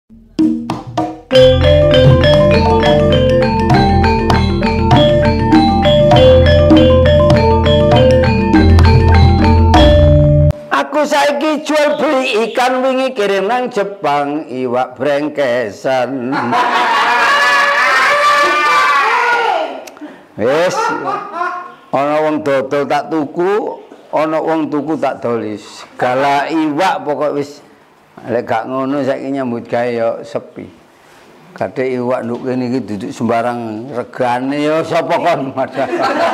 Aku saiki jual beli ikan wingi kirim nang Jepang iwak brengkesan. Wis ana wong dodol tak tuku, ana wong tuku tak dolis. Segala iwak pokok wis lek gak ngono saiki nyambut gawe ya sepi. Kadhe iwak nduk kene iki duduk sembarang regane ya sapa kon madha.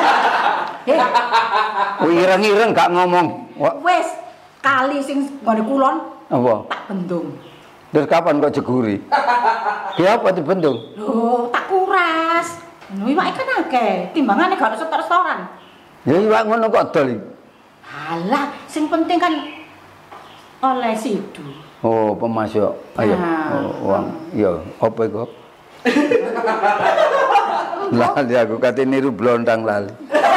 Ireng-ireng gak ngomong. Wis kali sing nggone kulon apa? Tak bendung. Terus kapan kok jeguri? Ki apa dibendung? Lho, tak kuras. Lho iwak ikan akeh, timbangane gak ono restoran. Ya iwak ngono kok dol iki. Halah, sing penting kan oleh sidu. Oh, pemasok. Ayo. Wong. Ya, apa iku? Lali aku kate niru blondang lali.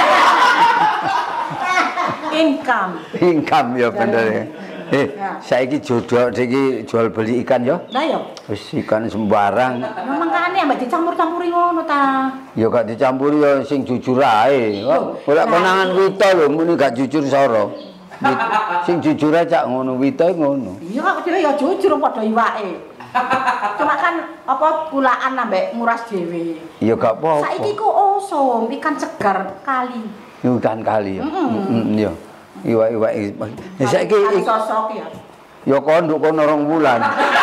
Income ya bener. Saiki jodoh iki jual beli ikan ya? Lah ya. Wis ikan sembarang. Mangkane ambek dicampur-campuri ngono ta. Ya gak dicampuri ya sing jujur ae. Ora konangan Wito lho muni gak jujur soro. Sing jujur ae cak ngono Wito ngono. Iya kok dhewe ya jujur padha iwake. Cuma kan apa pulaan ambek nguras dhewe. Ya gak apa-apa. Saiki ku osong ikan segar kali. Ikan kali ya. Iya. Iwak-iwak iki. Saiki sosok ya. Ya konduk kono 2 wulan.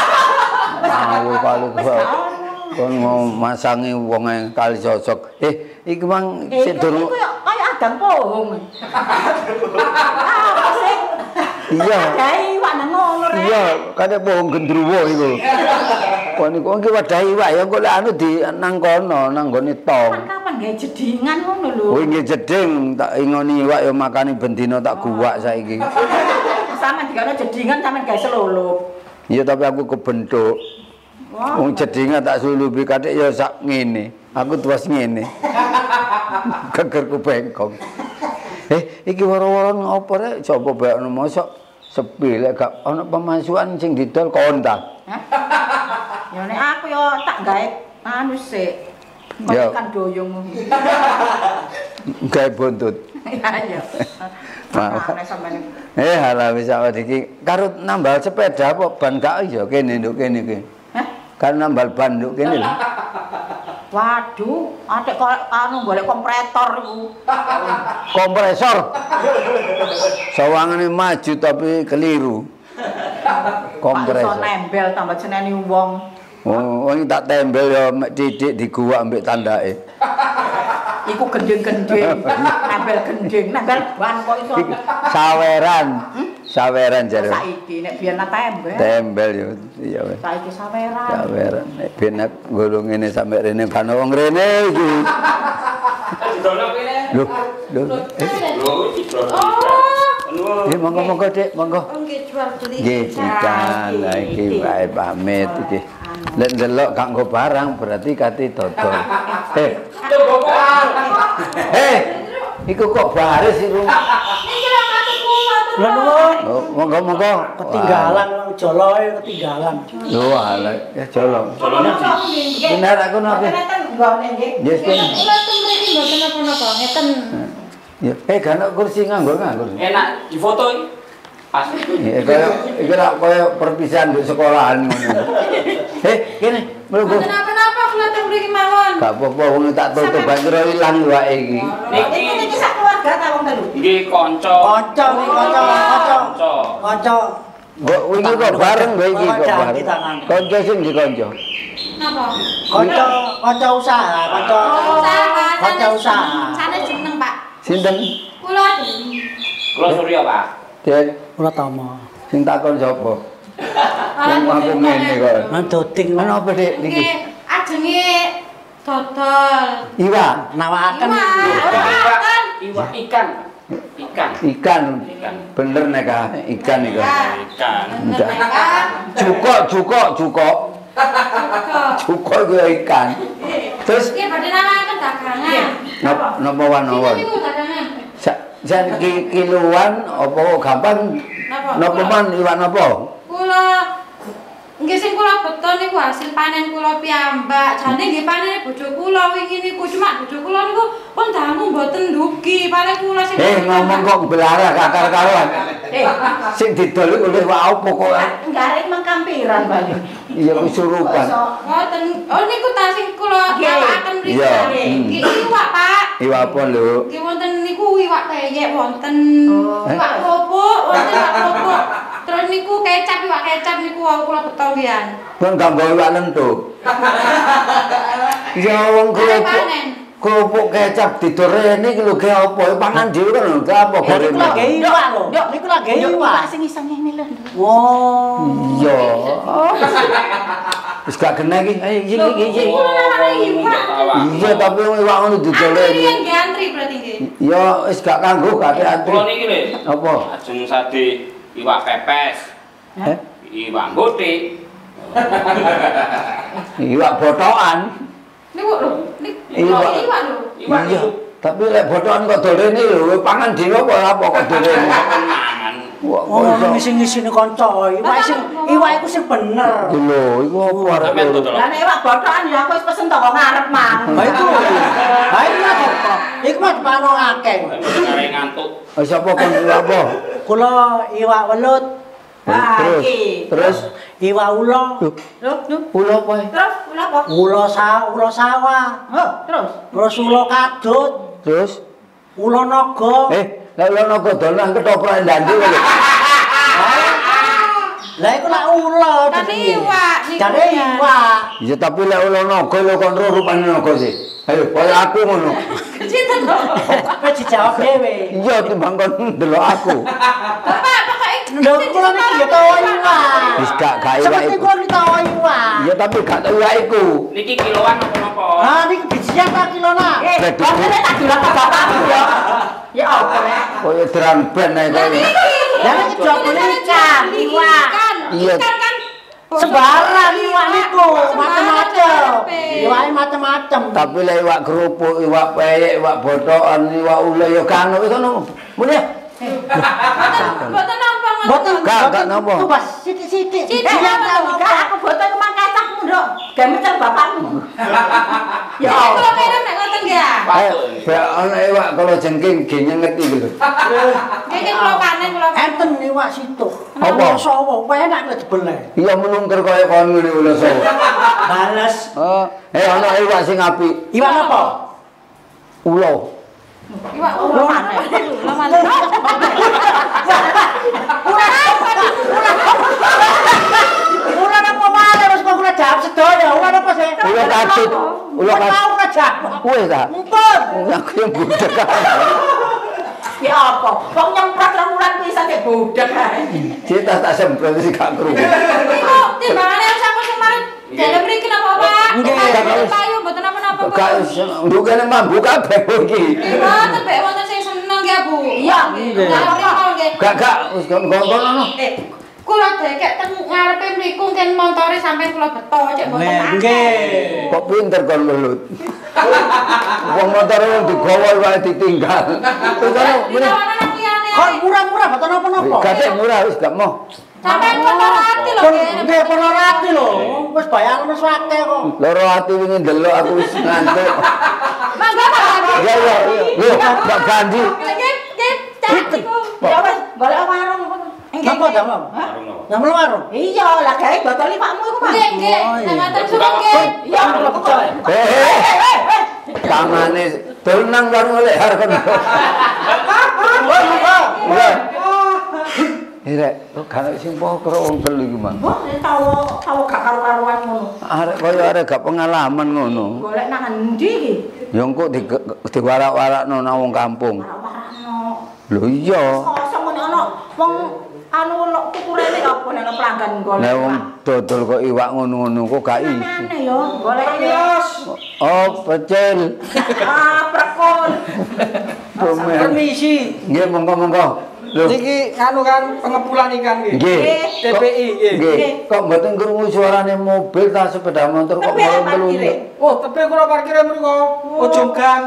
Kali kon masangi wong kali sosok. Iki mang sik durung kaya adang pohong. Apa sih? Iya. Dai iwak nang ngono rek. Iya, kate pohong gendruwo iku. Kon iku iki wadah iwak ya kok lek anu di nang kono nang gone tong. Kapan gawe jedingan ngono lho. Oh nggih jeding tak ingoni iwak ya makani bendina tak guwak saiki. Sampeyan dikene jedingan sampeyan gawe selulup. Iya tapi aku kebentuk. Wong jedingan tak sulupi kathik ya sak ngene. Aku tuwas ngene. Gegerku bengkong. Iki woro-woro ngopo rek? Coba bae ono mosok sepi lek gak ono pemasukan sing didol kontak. Ya nek aku yo tak gawe anu sik. Ikan doyong. Gawe buntut. Iya. Halah wis awak iki karo nambal sepeda apa ban gak iso kene nduk kene iki. Kan nambal ban nduk kene lho. Waduh, atik anu golek kompresor iku. Kompresor. Sawangane maju tapi keliru. Kompresor. Iso nembel tambah seneni wong. Oh, wong tak tembel ya mek titik diguwak ambek tandake. Iku gending-gending, nembel gending, nembel ban kok iso. Saweran. Saweran jare. Saiki nek biyen tembel. Tembel yo iya wis. Saiki saweran. Saweran. Nek biyen golong ngene sampe rene kan wong rene iki. Dolok kene. Lho. Monggo Dik, monggo. Nggih jual beli. Nggih, ikan iki wae pamit iki. Lek ndelok gak nggo barang berarti kate dodol. Iku kok baris iku. Lha nuwun. Monggo-monggo. Ketinggalan joloe ketinggalan. Lho ala ya jolong. Jolone Bener aku napa? Nggone nggih. Yes, Ben. Kula mriki mboten napa-napa ngeten. Ya, gak kursi nganggo. enak difoto iki. Pas. Iki kaya perpisahan di sekolahan ngono. Kene mlebu. Kenapa kula teng mriki mawon? Gak apa-apa wong tak tutup banjur ilang iwake iki. Niki sak keluarga ta wong telu? Nggih kanca. Kanca. Kok wingi kok bareng kowe iki kok bareng. Kanca sing di kanca. Napa? Kanca usaha, kanca usaha. Sane jeneng, Pak. Sinten? Kula. Kula Surya, Pak. Dek, Kula tama. sing takon sapa? Wong aku ngene kok. Doding Ana apa Dik niki? Ajenge dodol. Iwak, nawakaken. Iwak ikan. ikan. Bener nek ikan iku. Ikan. Cukok. Cukok iku ikan. Terus Iki badhe namaken dagangan. napa wan-wan? Iku dagangan. Jan kiloan apa gampang? Napa? Napa man iwak napa? Kula Nggih sing kula beton niku hasil panen kula piyambak. Jane nggih panene bojo kula wingi niku cuma bojo kula niku pun dangu mboten ndugi. Paling kula sing ngomong kok belara kakar karuan. Sing didol iku lho wae apa kok. Garek mangkampiran bali. Iya kesurupan. Mboten. Oh niku ta sing kula gawakaken mriki. Nggih iwak, Pak. Iwak apa lho? Nggih wonten niku iwak teyek wonten. Iwak kopuk, wonten iwak kopuk. Terus niku kecap iwak kecap niku wau kula beton pian. Kon kanggo iwak lentuk. Ya wong kerupuk kecap didorene iki lho ge apa? Pangan dhewe kan lho, apa goreng. Niku lagi iwak lho. Niku lagi iwak. Sing iso ngene lho. Oh. Iya. Wis gak kena iki. Ayo iki. Iya tapi iwak ngono didoleni. Antri nggih antri berarti nggih. Ya wis gak kanggo gak antri. Kula niki lho. Apa? Ajeng sade iwak pepes. Heh? Iwak gotik. Iwak botokan. Niku lho, Iwak. iwak lho. Iwak Iya. Tapi lek botokan kok dolene lho, pangan dhewe apa kok dolene. mangan. Wah, Oh, ngisi-ngisine kanca. Iwak iku sing bener. lho, iku apa arek Sampeyan lho. dodol. Lah nek iwak botokan ya aku wis pesen toko ngarep mang. Ha iku. Ha iku apa? Iku mah pano akeh. Kare ngantuk. Wis apa kon apa? Kula iwak welut, Terus iwak ula, ulo apa? Terus kula apa? ula sawah, Terus terus ula kadut, Terus ula naga. lek ulo naga dolan ketoprak ndandi lho. Lah iku lak ula. Tapi iwak niku. Jare iwak. Ya tapi lek ulo naga lho kon ro rupane naga sih. Ayo koyo aku ngono. Cinten to. Kowe dijawab dhewe. Iya timbang kon ndelok aku. Bapak pokoke Lho kula niki ya tawa iwak. Wis gak iwak Seperti iku. kula tawa iwak. Ya tapi gak iwak iku. Niki kiloan apa-apa. Ah niki bijian ta kilona. kok ngene tak dilok ke bapakmu ya. Ya apa rek? Koyo drum band ae koyo. Lah nek jogone ikan, iwak. Iya. Ikan kan Sembarang iwak niku, macam-macam. Iwake macam-macam. Tapi lek iwak kerupuk, iwak peyek, iwak botokan, iwak ule ya kan ngono. Mulih. Mboten nampa ngoten. Boten, Gak napa. Ku pas sithik-sithik. Enggak, aku boten ke mangkacakmu, Nduk. Gawe mencel bapakmu. Ya kula kira nek ngoten nggih. Ayo, ana iwak kalau jengking ge nyenget iki lho. Nggih kula panen kula. Enten iwak situk. Apa? Sawo, enak nek dibeleh. Iya melungker kaya kon ngene lho so. Bales. Ana iwak sing apik. Iwak apa? Ulo. Iwak Ulo maneh. Ulo maneh. Ular apa maneh wis kok ora jawab sedaya. Ular apa sih? Ulo katut. Ulo Kok katut. tau ora jawab. Wis ta. Mumpun. Aku yang budek. Ya apa? Wong nyemprot remulan pisan nek budek ae. Cita tak semprot sih gak kru. Niku timbangane aku kemarin dalam mriki napa Pak? Nggih. Payu mboten napa-napa. Gak ndukene mambu kabeh iki. Mboten mbek wonten sing seneng ya Bu. Iya, nggih. Gak wis ngono. Kula dekek teng ngarepe mriku kan montore sampean kula beto cek mboten akeh. Nggih. Kok pinter kon welut. Wong motor digawa wae ditinggal. Terus ana muni Kok murah-murah boten napa-napa. gak murah wis gak mau. Sampean kono ati lho. Nggih perlu rati lho. Wis bayaran wis akeh kok. Loro ati wingi ndelok aku wis ngantuk. Mangga Pak. Ya ya ya. Lho, Mbak Bandi. Nggih, cantik kok. Ya wis, golek warung. Napa damam? Damel warung. Iya, lah gawe botol iwakmu iku, Mas. Nggih, nggih. Nang ngaten suwun nggih. Iya, kula pecel. Tangane tenang kan oleh harga. Rek, kan sing poho karo wong telu iki, Mang. Wah, tahu gak karo-karuan ngono. Arek kaya arek gak pengalaman ngono. Golek nang endi iki? Ya engko diwarak-warakno nang wong kampung. Warakno. Lho iya. Kosong ngene ana wong anu lok tukurene apa nek pelanggan golek. Nek wong dodol kok iwak ngono-ngono kok gak isi. Aneh ya, golek yos. Oh, pecel. Prekon. Permisi. Nggih, monggo-monggo. Lho, Niki anu kan pengepulan ikan nggih. nggih. TPI nggih. Nggih. Kok mboten krungu suarane mobil ta sepeda motor kok Tapi mau parkire. melunjak. Oh, tepe kula parkire mriku. Ujung gang.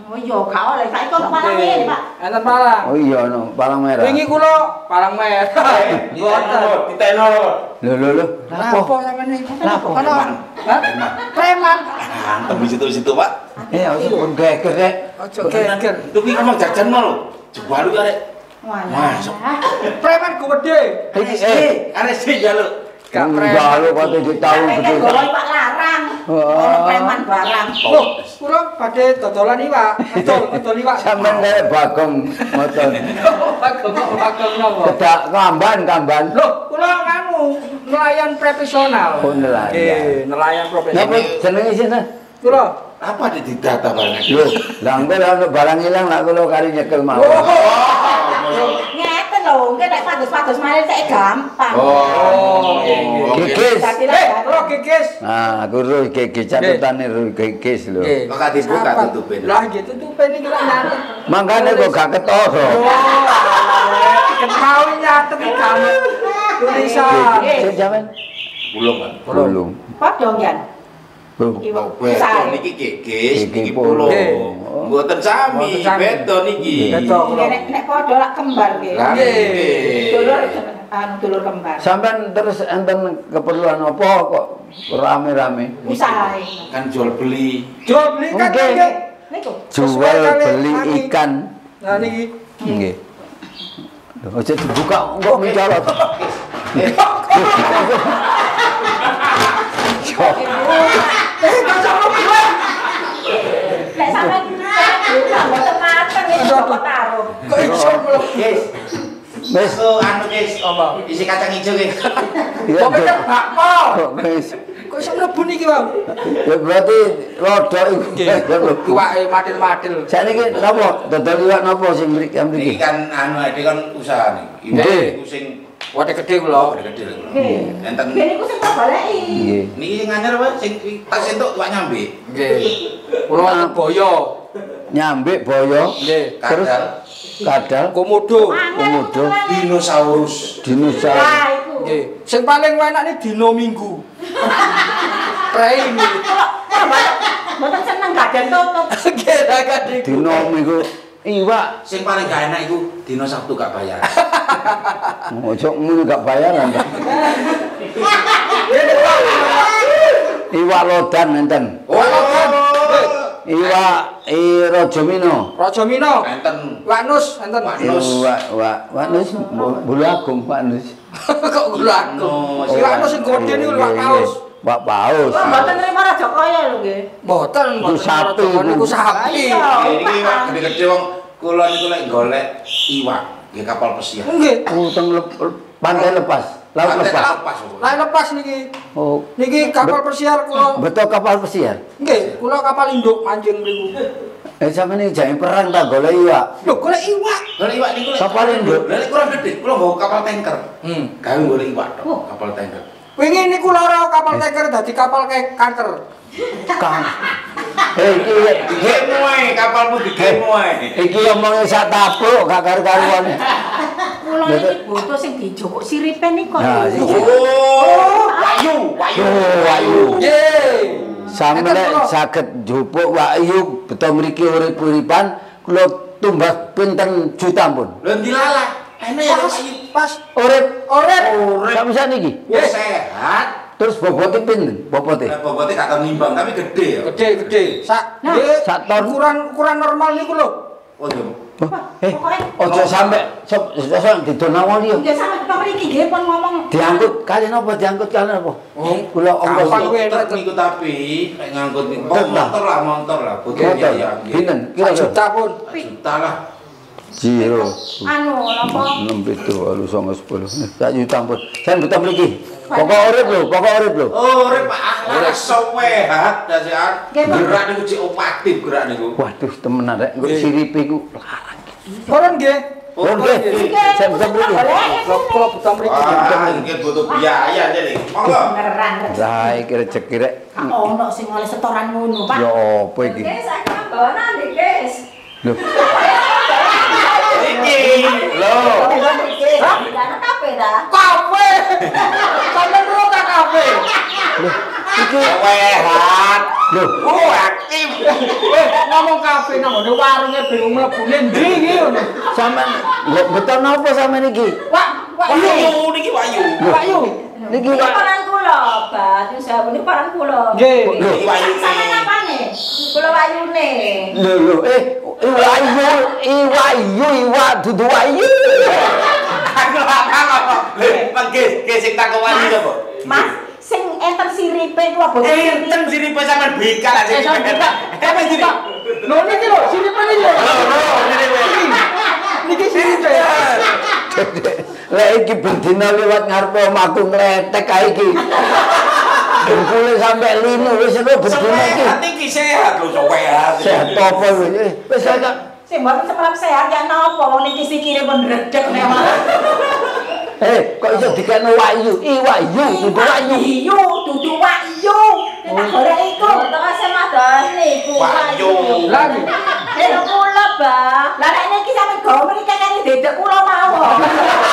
Oh iya, gak oleh saiki ono palang ngene, Pak. Enten palang. Oh iya no, palang merah. Wingi kula palang merah. Mboten. Diteno. Lho. Lapo sampeyan iki? Lapo? Ono. Hah? Preman. Mantep situ Pak. Ojo pun geger rek. Ojo geger. Itu ki ngomong jajan lho. Jebalu ya rek. Walah. Preman gede. Arek sih jaluk. Gak Enggak preman. lu kok ditahu Kan gitu. gowo Pak larang. Ono preman barang. Loh, kula badhe dodolan iwak. Dodol iwak. Sampeyan kayak bagong motor. Bagong napa? Kedak kamban. Loh, kula nganu nelayan profesional. Oh, nelayan. Nggih, nelayan Napa profesional. jenenge sini? Kula. Apa di data barang Lho, lah engko ana barang ilang lak kula kari nyekel mau. Ngeten lho, engke nek padus-padus mari sik gampang. Gigis. Kula gigis. Nah, aku ro gigis catetane ro gigis lho. Nggih. Kok dibuka tutupin. Lah nggih tutupin iki lak nyatet. Mangkane kok gak ketara. Ketahui nyatet iki kamu. Tulisan. Sik jaman. Belum. Padha ngen. Bro. Beto niki kikis, niki pulo. Nggih. Mboten sami, Mboten sami. beto niki. Beto kula. Nek padha lak kembar nggih. Lah Nggih. Dulur kembar. Sampeyan terus enten keperluan apa kok rame-rame? Usaha. Kan jual beli. Jual beli kan Nggih. nggih. Niku. Jual beli ikan. Nah niki. Nggih. Lho, aja dibuka kok mencolot. Nek sampean buka mboten mateng iki kok taruh. Kok iso kula? Guys, Wis. anu guys, isi kacang hijau guys. Ya, Kok kecap bakpo? kok wis. Kok iso mlebu niki, Bang? Ya berarti rodok iku. Iwake matil-matil. Sakniki napa? Dodol iwak napa sing mriki Ini mriki? kan anu ade kan usaha nih. Nggih. Ibu sing Wate gede kula. gede lho. Nggih. Enten Nggih niku sing tak goleki. Nggih. niki sing anyar apa sing tak sentuk tuwak nyambe. Nggih. Kula wate boyo. Nyambik boyo. Nggih. Terus kadal Komodo. Komodo. Dinosaurus. dinosaurus. Lah iku. Nggih. Sing paling enak nih dino Minggu. Prei ini. Mboten seneng badan tutup. Nggih, ra kadhe. Dino iku iwak. Sing paling gak enak iku dino Sabtu gak bayar. Ojo mulu gak bayaran. Iwak lodan enten. Iwak Rajamina. Raja Mino. Enten Wanus enten. Wak nus bulu agung Wak nus. Kok gula aku. Wanus. Wanus sing gede niku Wak Paus. Wak paus. Kok mboten nerima Raja Kaya lho nggih. Mboten, Iku sapi. niku sapi. Iki iwak gede-gede wong kula niku lek golek iwak nggih kapal pesiar. Nggih. Utang pantai lepas, laut Pantai lepas. lepas. Lah lepas niki. Oh, Niki kapal pesiar kula. betul kapal pesiar. Nggih, kula kapal induk mancing mriku. Sampe ini jangan perang tak golek iwak. Lho, golek iwak. Golek iwak niku lek Kapal induk. lek kurang gede, kula nggawa kapal tanker. Gawe golek iwak tok, Oh. kapal tanker. Wingi niku lara kapal tanker dadi kapal kanker. Kang. Iki Gemoy, kapalmu digemoy. iki omongnya sak tapluk gak karu-karuan. Kula iki butuh sing dijokok siripe niku. Nah, iki. Oh, wayu. Oh, ayu. Nggih. Sampe nek saged njupuk wayu beto mriki urip-uripan kula tumbas pinten juta pun. Lho dilalah. Enak ya wayu. Pas Urip urip. sak bisa niki. Wis sehat. Terus bobotnya pinten? Bobotnya. Nek bobotnya gak tau nimbang tapi gede ya. Gede. Sak Nah, nggih, sak ton. ukuran normal niku lho. Oh iya. Ojo sampe sok didonawoni yo. Nggih sampe tok mriki nggih pun ngomong. Diangkut kali napa diangkut kali napa? Kula Gampang ongkos kuwi. tek niku tapi nek ngangkut niku Tek lah. motor lah. Butuh motor. biaya. Pinten? Sak Kira juta pun. Juta lah. Jiro. Anu napa? 6 7 8 9 10. Sak juta pun. Saya betul mriki. Pokok urip lho. Oh, urip Pak. Ora sehat dasian. Gerak niku cek opatif gerak niku. Waduh temenan rek engko siripe iku. Koron nggih. Oh nggih. Saya betul mriki. Kula buta mriki. Ah, iki butuh biaya jadi. Monggo. Beneran. Lah iki rezeki rek. Gak ono sing oleh setoran ngono, Pak. Ya apa iki? Saiki bawa nang guys. Lho. Iki. Lho. Karena kafe dah. Kafe. Sampe nurut ta kafe. Iki Wehat. lho, Aktif. Ngomong kafe nang ngene warunge bingung mlebune ndi iki ngono. sampean beton napa sampean iki? Wak Wayu niki Wayu. Wayu. Niki Ini paran kula, Pak. Ini saya ini paran kula. Nggih. Niki Wayu. Sampeyan apane? Kula wayune. lho iwa dudu wayu. Aku apa? Lha sing tak Wayu apa? Mas, sing enten siripe ku apa? Enten siripe sampean bikal aja. Apa iki, Pak? Lho niki lho, siripe niki lho. Niki siripe. Lah iki bendina liwat ngarep omahku ngletek kae iki. Dengkule sampe linu wis kok bendina iki. Hati ki sehat lho, sehat. Sehat apa wis? Wis gak Sing mboten separap sehat ya napa wong niki sikile pun redeg nek kok iso dikene wayu? Wayu, dudu wayu. Iyo, dudu wayu. Nek ora iku, tengah semadane iku Wayu. Lagi. Lha kula, Bah. Lah nek niki sampe gawe mriki kene dedek kula mau.